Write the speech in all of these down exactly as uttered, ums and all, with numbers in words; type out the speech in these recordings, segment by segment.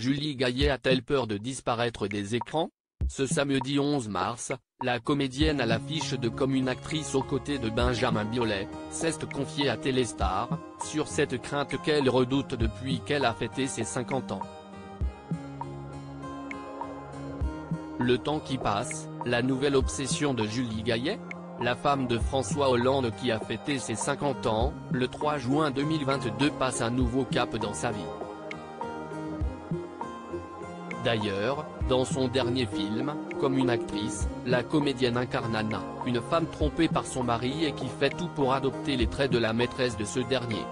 Julie Gaillet a-t-elle peur de disparaître des écrans? Ce samedi onze mars, la comédienne à l'affiche de comme une actrice aux côtés de Benjamin Biolay, s'est confiée à Téléstar, sur cette crainte qu'elle redoute depuis qu'elle a fêté ses cinquante ans. Le temps qui passe, la nouvelle obsession de Julie Gaillet? La femme de François Hollande qui a fêté ses cinquante ans, le trois juin deux mille vingt-deux passe un nouveau cap dans sa vie. D'ailleurs, dans son dernier film, comme une actrice, la comédienne incarne Anna, une femme trompée par son mari et qui fait tout pour adopter les traits de la maîtresse de ce dernier.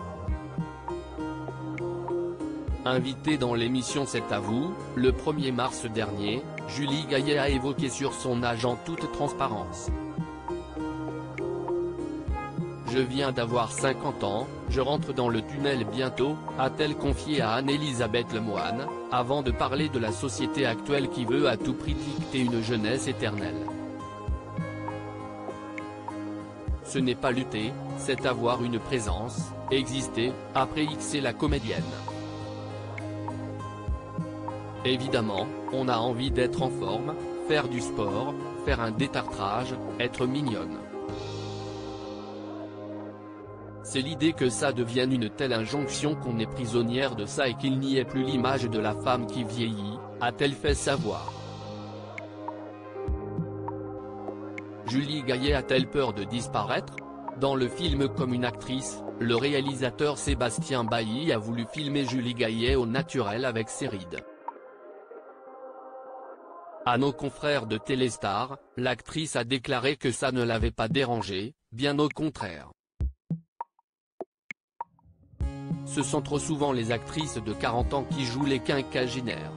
Invitée dans l'émission C'est à vous, le premier mars dernier, Julie Gaillet a évoqué sur son âge en toute transparence. Je viens d'avoir cinquante ans, je rentre dans le tunnel bientôt, a-t-elle confié à Anne-Elisabeth Lemoine, avant de parler de la société actuelle qui veut à tout prix dicter une jeunesse éternelle. Ce n'est pas lutter, c'est avoir une présence, exister, a préixé la comédienne. Évidemment, on a envie d'être en forme, faire du sport, faire un détartrage, être mignonne. C'est l'idée que ça devienne une telle injonction qu'on est prisonnière de ça et qu'il n'y ait plus l'image de la femme qui vieillit, a-t-elle fait savoir. Julie Gaillet a-t-elle peur de disparaître? Dans le film Comme une actrice, le réalisateur Sébastien Bailly a voulu filmer Julie Gaillet au naturel avec ses rides. À nos confrères de Téléstar, l'actrice a déclaré que ça ne l'avait pas dérangée, bien au contraire. Ce sont trop souvent les actrices de quarante ans qui jouent les quinquagénaires.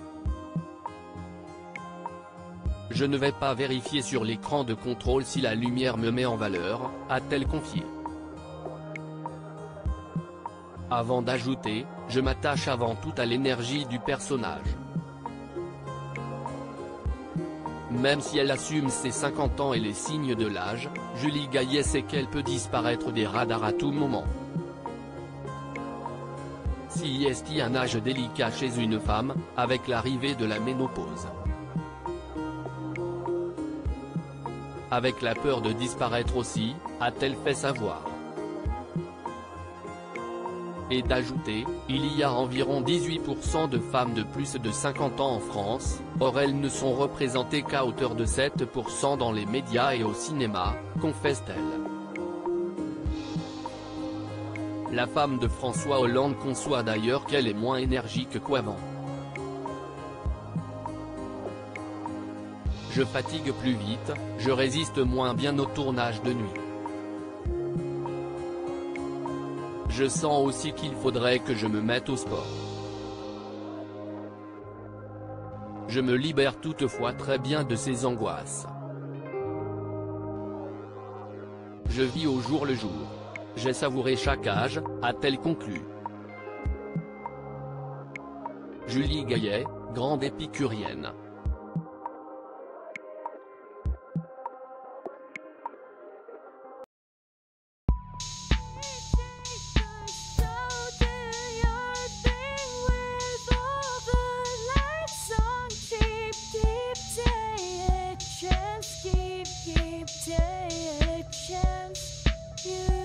Je ne vais pas vérifier sur l'écran de contrôle si la lumière me met en valeur, a-t-elle confié. Avant d'ajouter, je m'attache avant tout à l'énergie du personnage. Même si elle assume ses cinquante ans et les signes de l'âge, Julie Gaillet sait qu'elle peut disparaître des radars à tout moment. Si est un âge délicat chez une femme, avec l'arrivée de la ménopause. Avec la peur de disparaître aussi, a-t-elle fait savoir. Et d'ajouter, il y a environ dix-huit pour cent de femmes de plus de cinquante ans en France, or elles ne sont représentées qu'à hauteur de sept pour cent dans les médias et au cinéma, confesse-t-elle. La femme de François Hollande conçoit d'ailleurs qu'elle est moins énergique qu'avant. Je fatigue plus vite, je résiste moins bien au tournage de nuit. Je sens aussi qu'il faudrait que je me mette au sport. Je me libère toutefois très bien de ces angoisses. Je vis au jour le jour. J'ai savouré chaque âge, a-t-elle conclu. Julie Gaillet, grande épicurienne. You